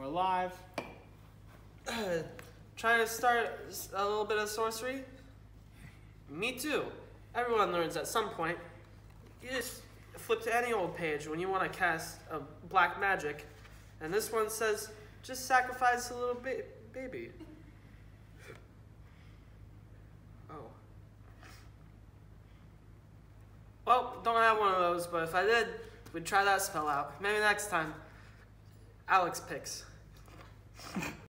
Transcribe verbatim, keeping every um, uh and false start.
alive. Trying to start a little bit of sorcery? Me too. Everyone learns at some point. You just flip to any old page when you want to cast a black magic, and this one says, just sacrifice a little ba baby. Oh. Well, don't have one of those, but if I did, we'd try that spell out. Maybe next time. Alex picks.